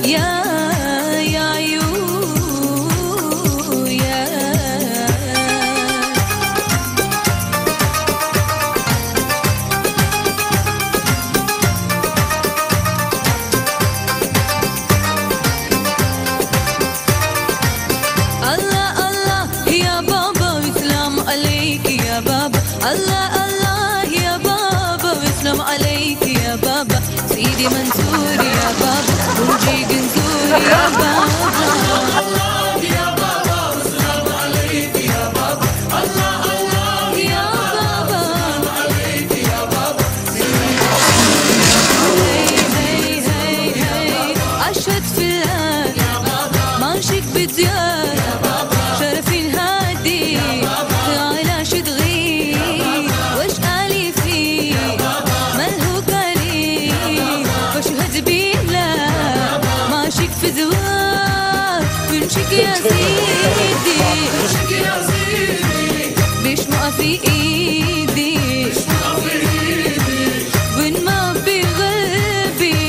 يا عيون يا الله الله يا بابا وسلام عليك يا بابا الله الله يا بابا وسلام عليك يا بابا سيدي منصور يا بابا ونجي قنصور يا بابا الله يا بابا وسلام عليك يا بابا الله الله يا بابا وسلام عليك يا بابا هي أشهد في الله ماشيك بزيادة شرفي الهادي على شدغي وش قالي فيه ملهوك علي واشهد بالله ماشيك في زواج بنشك يا سيدي بنشك يا سيدي بيش ما في ايدي وين ما في قلبي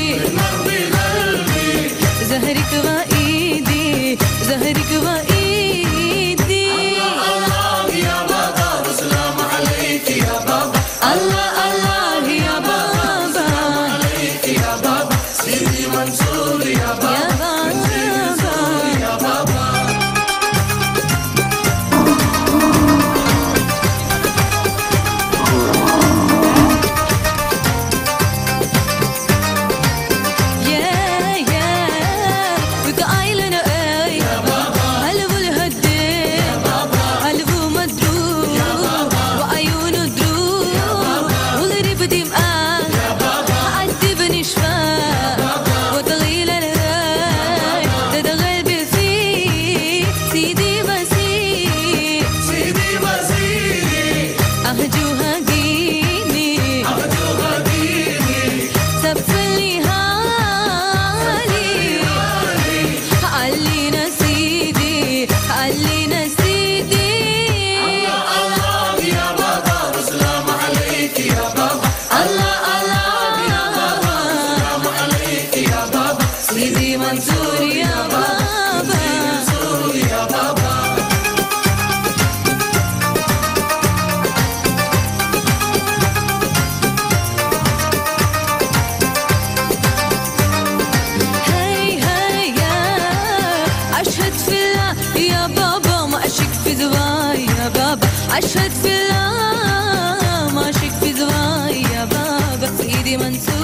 زهرك غايدي زهرك غايدي الله يا بابا وسلام عليك يا بابا الله الله يا بابا عليك يا بابا سيدي منصور يا بابا يا بابا سيدي منصور يا بابا يا بابا هي يا أشهد في الله يا بابا ما أشك في زواي يا بابا أشهد في الله ما أشك في زواي يا بابا سيدي منصور